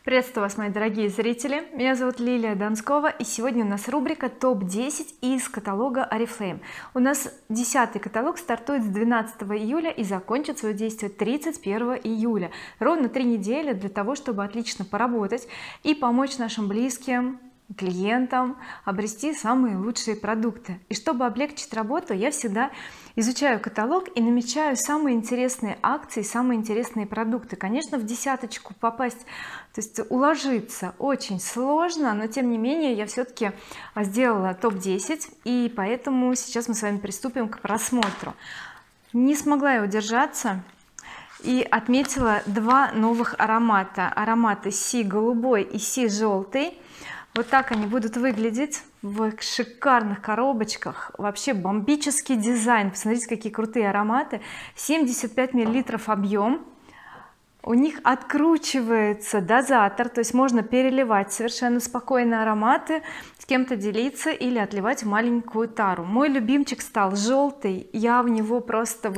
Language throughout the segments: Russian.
Приветствую вас, мои дорогие зрители, меня зовут Лилия Донскова, и сегодня у нас рубрика топ-10 из каталога oriflame. У нас 10-й каталог стартует с 12 июля и закончит свое действие 31 июля, ровно 3 недели для того, чтобы отлично поработать и помочь нашим близким, клиентам обрести самые лучшие продукты. И чтобы облегчить работу, я всегда изучаю каталог и намечаю самые интересные акции, самые интересные продукты. Конечно, в десяточку попасть, то есть уложиться очень сложно, но тем не менее я все-таки сделала топ-10, и поэтому сейчас мы с вами приступим к просмотру. Не смогла я удержаться и отметила два новых аромата: ароматы Си голубой и Си желтый. Вот так они будут выглядеть в шикарных коробочках, вообще бомбический дизайн. Посмотрите, какие крутые ароматы. 75 миллилитров объем, у них откручивается дозатор, то есть можно переливать совершенно спокойно ароматы, с кем-то делиться или отливать в маленькую тару. Мой любимчик стал желтый, я в него просто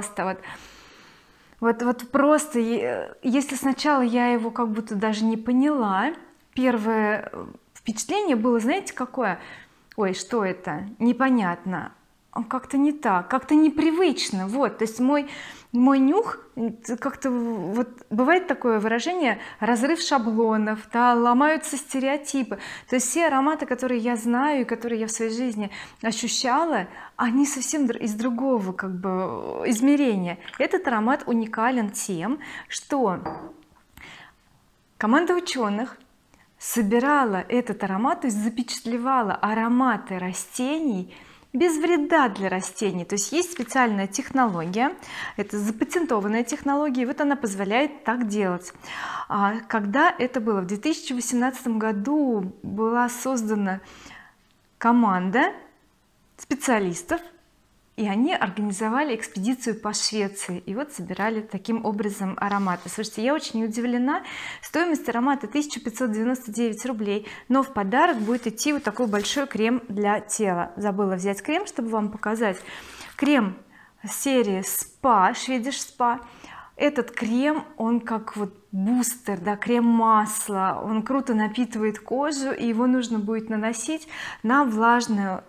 если сначала я его как будто даже не поняла, первое впечатление было, знаете, какое: ой, что это, непонятно, как-то не так, как-то непривычно. Вот, то есть мой нюх как-то, вот бывает такое выражение: разрыв шаблонов, да, ломаются стереотипы. То есть все ароматы, которые я знаю и которые я в своей жизни ощущала, они совсем из другого как бы измерения. Этот аромат уникален тем, что команда ученых собирала этот аромат, то есть запечатлевала ароматы растений без вреда для растений. То есть есть специальная технология, это запатентованная технология, и вот она позволяет так делать. Когда это было? В 2018 году была создана команда специалистов, и они организовали экспедицию по Швеции, и вот собирали таким образом ароматы. Слушайте, я очень удивлена. Стоимость аромата 1599 рублей, но в подарок будет идти вот такой большой крем для тела. Забыла взять крем, чтобы вам показать. Крем серии Spa, Swedish Spa. Этот крем, он как вот бустер, да, крем-масло, он круто напитывает кожу, и его нужно будет наносить на влажное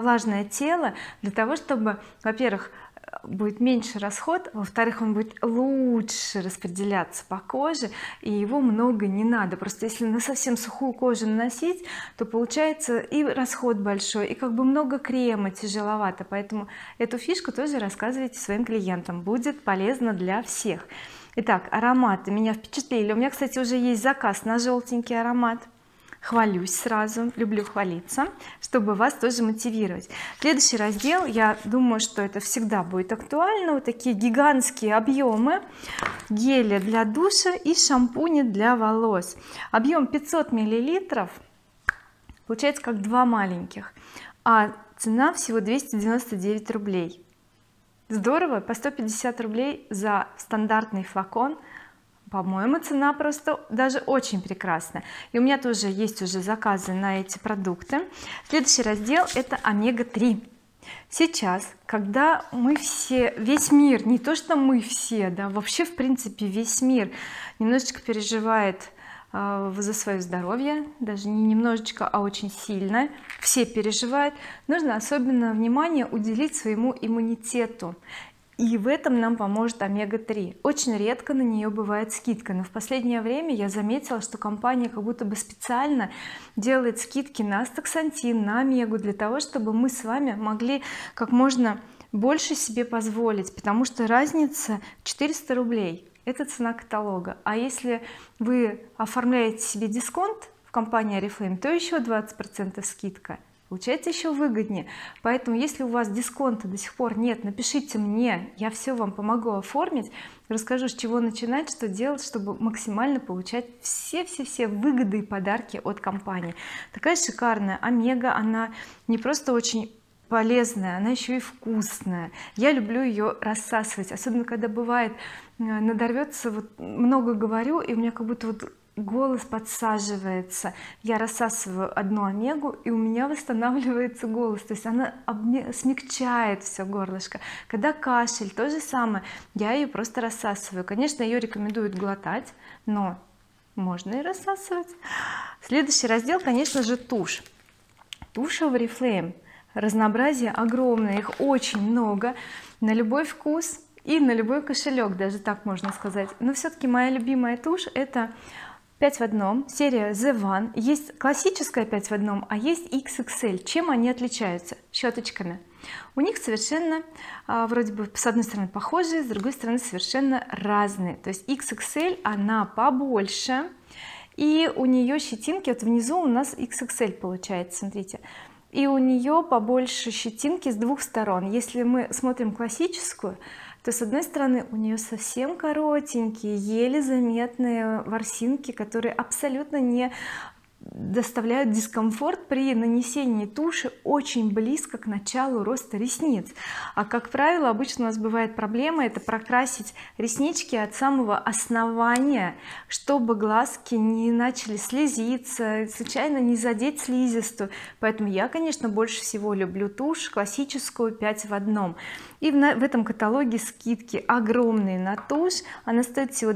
тело для того, чтобы, во-первых, будет меньше расход, во-вторых, он будет лучше распределяться по коже, и его много не надо. Просто если на совсем сухую кожу наносить, то получается и расход большой, и как бы много крема, тяжеловато. Поэтому эту фишку тоже рассказывайте своим клиентам, будет полезно для всех. Итак, ароматы меня впечатлили. У меня, кстати, уже есть заказ на желтенький аромат. Хвалюсь сразу, люблю хвалиться, чтобы вас тоже мотивировать. Следующий раздел, я думаю, что это всегда будет актуально: вот такие гигантские объемы геля для душа и шампуни для волос. Объем 500 миллилитров, получается как два маленьких, а цена всего 299 рублей. Здорово, по 150 рублей за стандартный флакон. По-моему, цена просто даже очень прекрасная. И у меня тоже есть уже заказы на эти продукты. Следующий раздел — это омега-3. Сейчас, когда мы все, весь мир, не то что мы все, да, вообще в принципе весь мир немножечко переживает за свое здоровье, даже не немножечко, а очень сильно, все переживают, нужно особенно внимание уделить своему иммунитету. И в этом нам поможет омега-3. Очень редко на нее бывает скидка, но в последнее время я заметила, что компания как будто бы специально делает скидки на астаксантин, на омегу, для того, чтобы мы с вами могли как можно больше себе позволить, потому что разница 400 рублей — это цена каталога. А если вы оформляете себе дисконт в компании oriflame, то еще 20% скидка, получается еще выгоднее. Поэтому если у вас дисконта до сих пор нет, напишите мне, я все вам помогу оформить, расскажу, с чего начинать, что делать, чтобы максимально получать все выгоды и подарки от компании. Такая шикарная омега, она не просто очень полезная, она еще и вкусная. Я люблю ее рассасывать, особенно когда бывает надорвется, вот много говорю, и у меня как будто вот голос подсаживается, я рассасываю одну омегу, и у меня восстанавливается голос, то есть она смягчает все горлышко. Когда кашель, то же самое, я ее просто рассасываю. Конечно, ее рекомендуют глотать, но можно и рассасывать. Следующий раздел, конечно же, тушь. Тушь в Oriflame, разнообразие огромное, их очень много, на любой вкус и на любой кошелек, даже так можно сказать. Но все-таки моя любимая тушь — это 5 в одном, серия The One. Есть классическая 5 в одном, а есть XXL. Чем они отличаются? Щеточками. У них совершенно вроде бы с одной стороны похожие, с другой стороны совершенно разные. То есть XXL она побольше, и у нее щетинки, вот внизу у нас XXL получается, смотрите, и у нее побольше щетинки с двух сторон. Если мы смотрим классическую, то с одной стороны у нее совсем коротенькие, еле заметные ворсинки, которые абсолютно не доставляют дискомфорт при нанесении туши очень близко к началу роста ресниц. А как правило, обычно у нас бывает проблема — это прокрасить реснички от самого основания, чтобы глазки не начали слезиться, случайно не задеть слизистую. Поэтому я, конечно, больше всего люблю тушь классическую 5 в одном. И в этом каталоге скидки огромные на тушь. Она стоит всего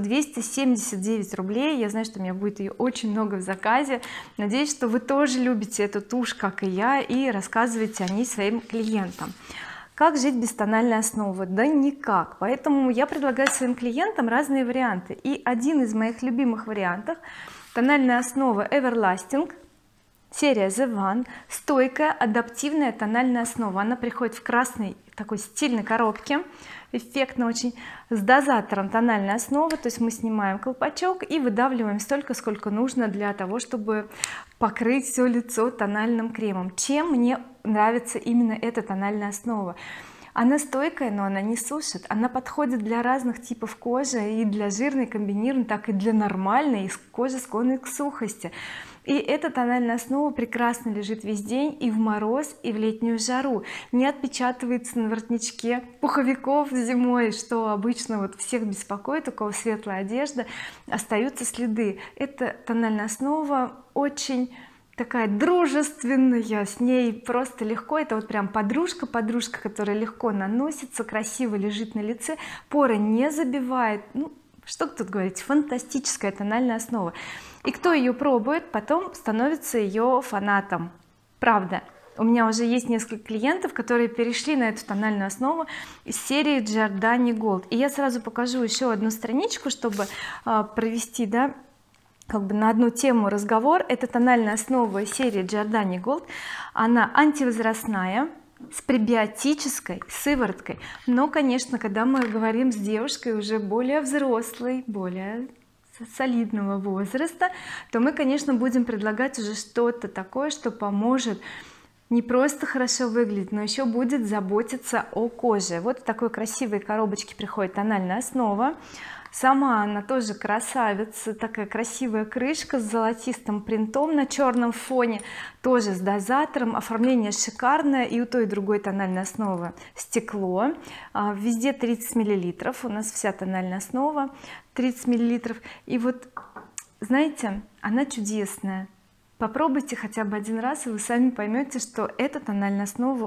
279 рублей. Я знаю, что у меня будет ее очень много в заказе. Надеюсь, что вы тоже любите эту тушь, как и я, и рассказываете о ней своим клиентам. Как жить без тональной основы? Да никак. Поэтому я предлагаю своим клиентам разные варианты. И один из моих любимых вариантов — тональная основа Everlasting, серия The One, стойкая адаптивная тональная основа. Она приходит в красной такой стильной коробке, эффектно очень, с дозатором тональной основы. То есть мы снимаем колпачок и выдавливаем столько, сколько нужно для того, чтобы покрыть все лицо тональным кремом. Чем мне нравится именно эта тональная основа? Она стойкая, но она не сушит, она подходит для разных типов кожи, и для жирной комбинированной, так и для нормальной, и кожи склонной к сухости. И эта тональная основа прекрасно лежит весь день, и в мороз, и в летнюю жару, не отпечатывается на воротничке пуховиков зимой, что обычно вот всех беспокоит, у кого светлая одежда, остаются следы. Эта тональная основа очень такая дружественная, с ней просто легко, это вот прям подружка, которая легко наносится, красиво лежит на лице, поры не забивает. Ну что тут говорить, фантастическая тональная основа. И кто ее пробует, потом становится ее фанатом, правда. У меня уже есть несколько клиентов, которые перешли на эту тональную основу из серии Giordani Gold. И я сразу покажу еще одну страничку, чтобы провести, да, как бы на одну тему разговор. Это тональная основа серии Giordani Gold. Она антивозрастная, с пребиотической сывороткой. Но, конечно, когда мы говорим с девушкой уже более взрослой, более солидного возраста, то мы, конечно, будем предлагать уже что-то такое, что поможет не просто хорошо выглядеть, но еще будет заботиться о коже. Вот в такой красивой коробочке приходит тональная основа. Сама она тоже красавица, такая красивая крышка с золотистым принтом на черном фоне, тоже с дозатором, оформление шикарное, и у той и другой тональной основы стекло, везде 30 мл, у нас вся тональная основа 30 мл. И вот знаете, она чудесная. Попробуйте хотя бы один раз, и вы сами поймете, что эта тональная основа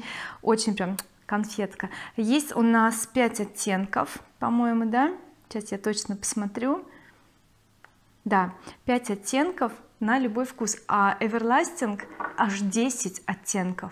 очень прям конфетка. Есть у нас 5 оттенков, по-моему, да? Сейчас я точно посмотрю. Да, 5 оттенков на любой вкус, а Everlasting аж 10 оттенков.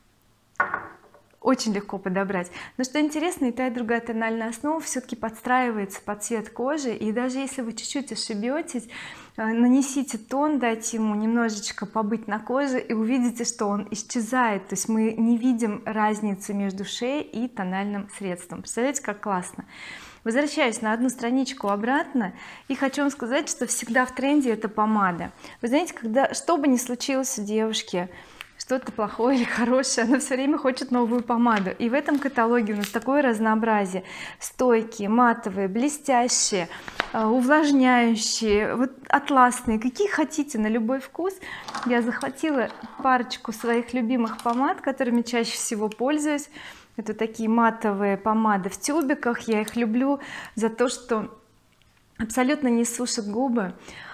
Очень легко подобрать. Но что интересно, и та и другая тональная основа все-таки подстраивается под цвет кожи, и даже если вы чуть-чуть ошибетесь, нанесите тон, дайте ему немножечко побыть на коже, и увидите, что он исчезает. То есть мы не видим разницы между шеей и тональным средством. Представляете, как классно. Возвращаюсь на одну страничку обратно и хочу вам сказать, что всегда в тренде это помада. Вы знаете, когда что бы ни случилось у девушки, что-то плохое или хорошее, она все время хочет новую помаду. И в этом каталоге у нас такое разнообразие: стойкие, матовые, блестящие, увлажняющие, вот атласные, какие хотите, на любой вкус. Я захватила парочку своих любимых помад, которыми чаще всего пользуюсь. Это такие матовые помады в тюбиках. Я их люблю за то, что абсолютно не сушат губы,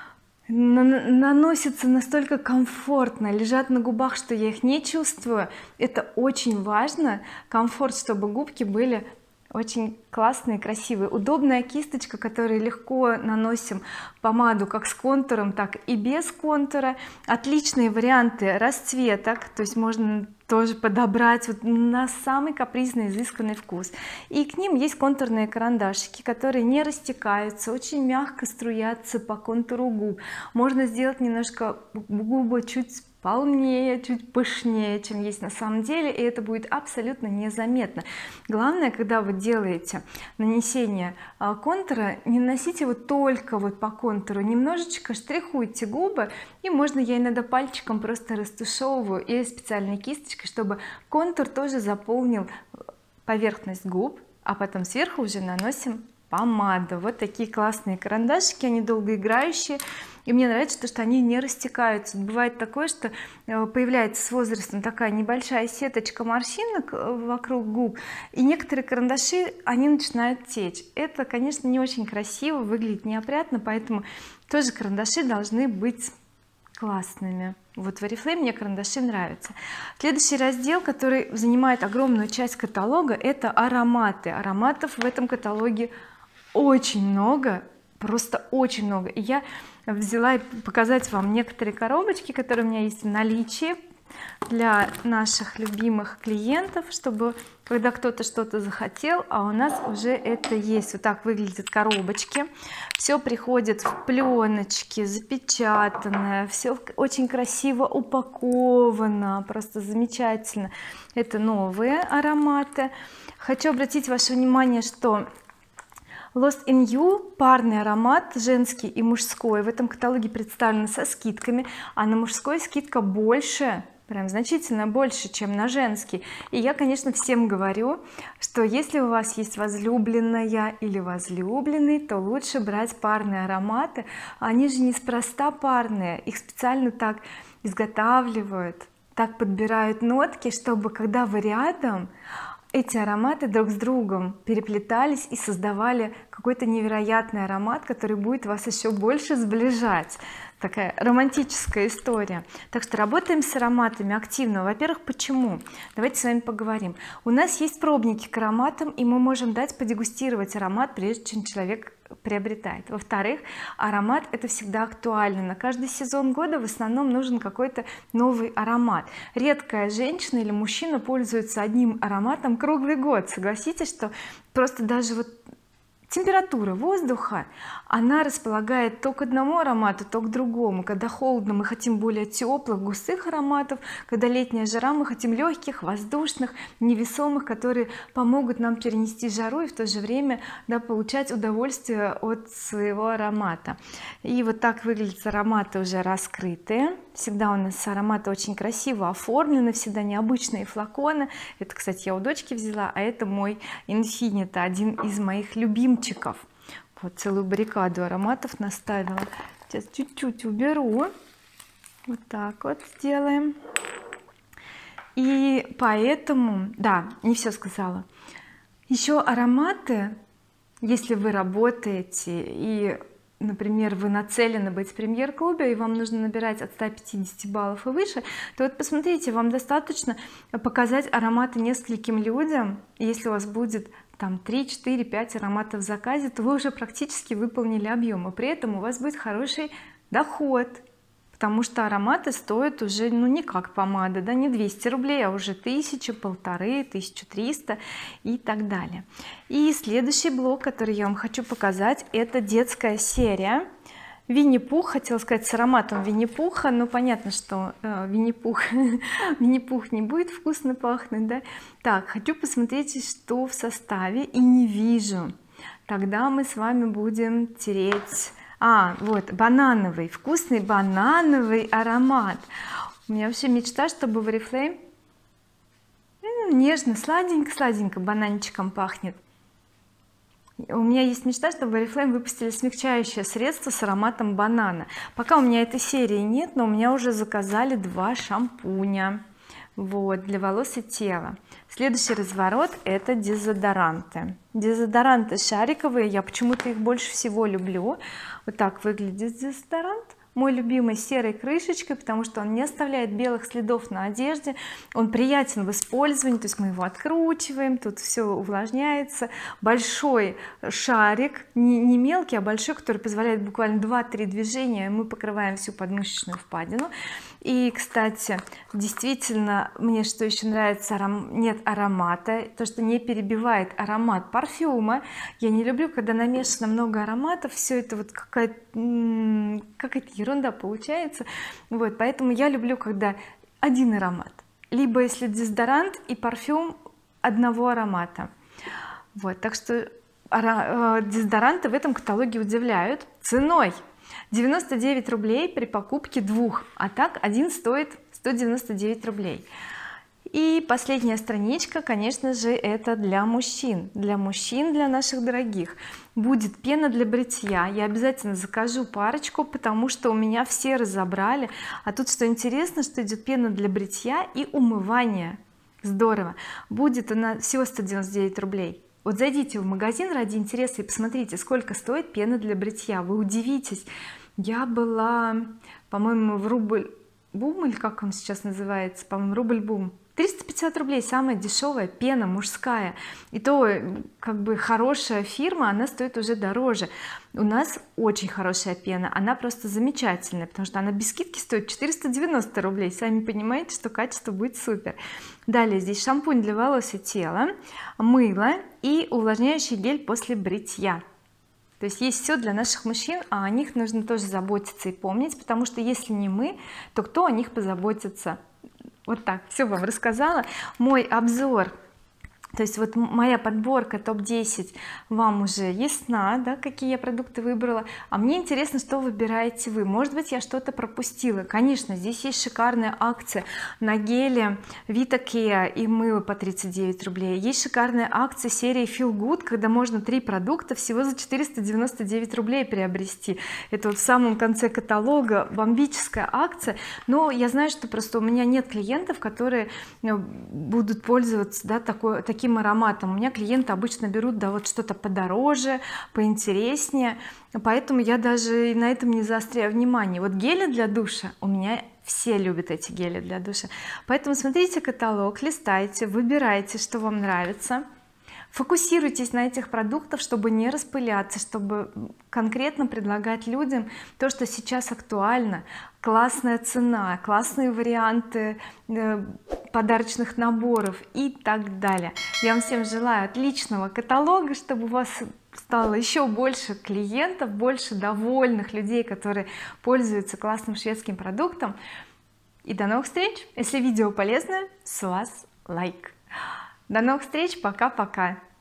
наносятся настолько комфортно, лежат на губах, что я их не чувствую. Это очень важно, комфорт, чтобы губки были очень классные, красивые. Удобная кисточка, которой легко наносим помаду как с контуром, так и без контура. Отличные варианты расцветок, то есть можно тоже подобрать вот на самый капризный, изысканный вкус. И к ним есть контурные карандашики, которые не растекаются, очень мягко струятся по контуру губ. Можно сделать немножко губы чуть полнее, чуть пышнее, чем есть на самом деле, и это будет абсолютно незаметно. Главное, когда вы делаете нанесение контура, не наносите его только вот по контуру, немножечко штрихуйте губы, и можно, я иногда пальчиком просто растушевываю или специальной кисточкой, чтобы контур тоже заполнил поверхность губ, а потом сверху уже наносим помаду. Вот такие классные карандашики, они долгоиграющие, и мне нравится то, что они не растекаются. Бывает такое, что появляется с возрастом такая небольшая сеточка морщинок вокруг губ, и некоторые карандаши, они начинают течь. Это, конечно, не очень красиво, выглядит неопрятно, поэтому тоже карандаши должны быть классными. Вот в Oriflame мне карандаши нравятся. Следующий раздел, который занимает огромную часть каталога, это ароматы. Ароматов в этом каталоге очень много, просто очень много. И я взяла показать вам некоторые коробочки, которые у меня есть в наличии для наших любимых клиентов, чтобы когда кто-то что-то захотел, а у нас уже это есть. Вот так выглядят коробочки, все приходит в пленочке, запечатанное, все очень красиво упаковано, просто замечательно. Это новые ароматы. Хочу обратить ваше внимание, что Lost in You парный аромат, женский и мужской, в этом каталоге представлены со скидками, а на мужской скидка больше, прям значительно больше, чем на женский. И я, конечно, всем говорю, что если у вас есть возлюбленная или возлюбленный, то лучше брать парные ароматы. Они же неспроста парные, их специально так изготавливают, так подбирают нотки, чтобы когда вы рядом, эти ароматы друг с другом переплетались и создавали какой-то невероятный аромат, который будет вас еще больше сближать. Такая романтическая история. Так что работаем с ароматами активно. Во-первых, почему? Давайте с вами поговорим. У нас есть пробники к ароматам, и мы можем дать подегустировать аромат, прежде чем человек приобретает. Во-вторых, аромат — это всегда актуально. На каждый сезон года в основном нужен какой-то новый аромат. Редкая женщина или мужчина пользуется одним ароматом круглый год. Согласитесь, что просто даже вот температура воздуха, она располагает то к одному аромату, то к другому. Когда холодно, мы хотим более теплых, густых ароматов, когда летняя жара, мы хотим легких, воздушных, невесомых, которые помогут нам перенести жару и в то же время, да, получать удовольствие от своего аромата. И вот так выглядят ароматы уже раскрытые. Всегда у нас ароматы очень красиво оформлены, всегда необычные флаконы. Это, кстати, я у дочки взяла, а это мой Infinita, один из моих любимчиков. Вот целую баррикаду ароматов наставила. Сейчас чуть-чуть уберу, вот так вот сделаем. И поэтому, да, не все сказала. Еще ароматы, если вы работаете и, например, вы нацелены быть в премьер-клубе и вам нужно набирать от 150 баллов и выше, то вот посмотрите, вам достаточно показать ароматы нескольким людям. Если у вас будет там 3, 4, 5 ароматов в заказе, то вы уже практически выполнили объем, и при этом у вас будет хороший доход, потому что ароматы стоят уже, ну, не как помада, да, не 200 рублей, а уже 1000, 1500, 1300 и так далее. И следующий блок, который я вам хочу показать, это детская серия Винни-Пух. Хотела сказать с ароматом Винни-Пуха, но понятно, что Винни-Пух не будет вкусно пахнуть, да. Так, хочу посмотреть, что в составе, и не вижу. Тогда мы с вами будем тереть. Вот банановый, вкусный банановый аромат. У меня вообще мечта, чтобы в Oriflame нежно, сладенько бананчиком пахнет. У меня есть мечта, чтобы в Oriflame выпустили смягчающее средство с ароматом банана. Пока у меня этой серии нет, но у меня уже заказали 2 шампуня, вот, для волос и тела. Следующий разворот — это дезодоранты. Дезодоранты шариковые, я почему-то их больше всего люблю. Вот так выглядит дезодорант. мой любимый, с серой крышечкой, потому что он не оставляет белых следов на одежде, он приятен в использовании, то есть мы его откручиваем, тут все увлажняется. Большой шарик, не мелкий, а большой, который позволяет буквально 2-3 движения, мы покрываем всю подмышечную впадину. И кстати, действительно, мне что еще нравится, нет аромата, то что не перебивает аромат парфюма. Я не люблю, когда намешано много ароматов, все это вот какая-то ерунда получается. Вот, поэтому я люблю, когда один аромат, либо если дезодорант и парфюм одного аромата. Вот, так что дезодоранты в этом каталоге удивляют ценой 99 рублей при покупке 2, а так один стоит 199 рублей. И последняя страничка, конечно же, это для мужчин, для наших дорогих. Будет пена для бритья, я обязательно закажу парочку, потому что у меня все разобрали. А тут что интересно, что идет пена для бритья и умывания, здорово. Будет она всего 199 рублей. Вот зайдите в магазин ради интереса и посмотрите, сколько стоит пена для бритья, вы удивитесь. Я была, по-моему, в Рубль Бум, или как он сейчас называется, по-моему, Рубль Бум, 350 рублей самая дешевая пена мужская, и то как бы хорошая фирма, она стоит уже дороже. У нас очень хорошая пена, она просто замечательная, потому что она без скидки стоит 490 рублей, сами понимаете, что качество будет супер. Далее здесь шампунь для волос и тела, мыло и увлажняющий гель после бритья. То есть есть все для наших мужчин, а о них нужно тоже заботиться и помнить, потому что если не мы, то кто о них позаботится? Вот так все вам рассказала. Мой обзор, то есть вот моя подборка топ-10 вам уже ясна, да, какие я продукты выбрала, а мне интересно, что выбираете вы. Может быть, я что-то пропустила. Конечно, здесь есть шикарная акция на геле Vita Care и мыло по 39 рублей. Есть шикарная акция серии Feel Good, когда можно 3 продукта всего за 499 рублей приобрести. Это вот в самом конце каталога, бомбическая акция. Но я знаю, что просто у меня нет клиентов, которые будут пользоваться, да, таким ароматом. У меня клиенты обычно берут, да, вот что-то подороже, поинтереснее, поэтому я даже и на этом не заостряю внимание. Вот гели для душа, у меня все любят эти гели для душа, поэтому смотрите каталог, листайте, выбирайте, что вам нравится, фокусируйтесь на этих продуктах, чтобы не распыляться, чтобы конкретно предлагать людям то, что сейчас актуально. Классная цена, классные варианты подарочных наборов и так далее. Я вам всем желаю отличного каталога, чтобы у вас стало еще больше клиентов, больше довольных людей, которые пользуются классным шведским продуктом. И до новых встреч. Если видео полезное, с вас лайк. До новых встреч, пока-пока.